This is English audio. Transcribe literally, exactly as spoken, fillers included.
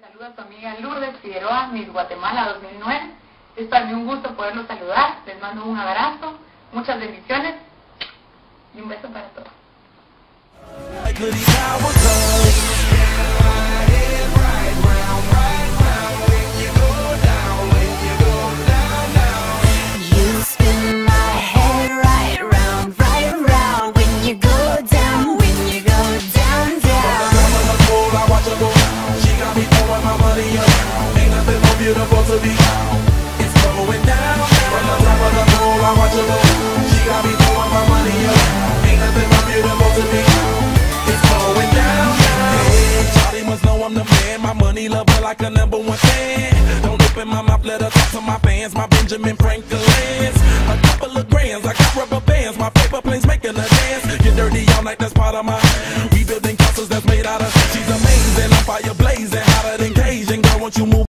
saluda a su amiga Lourdes, Figueroa, Miss Guatemala dos mil nueve. Es para mí un gusto poderlos saludar. Les mando un abrazo, muchas bendiciones y un beso para todos. Beautiful to be, it's going down. From the top of the pole, I watch her go. She got me throwing my money up. Ain't nothing more beautiful to me. It's going down. Hey, Charlie must know I'm the man. My money lover like a number one fan. Don't open my mouth, let her talk to my fans. My Benjamin Franklin's. A couple of grands, I got rubber bands. My paper planes making a dance. Get dirty all night, that's part of my. We building castles that's made out of. She's amazing, I'm fire blazing, hotter than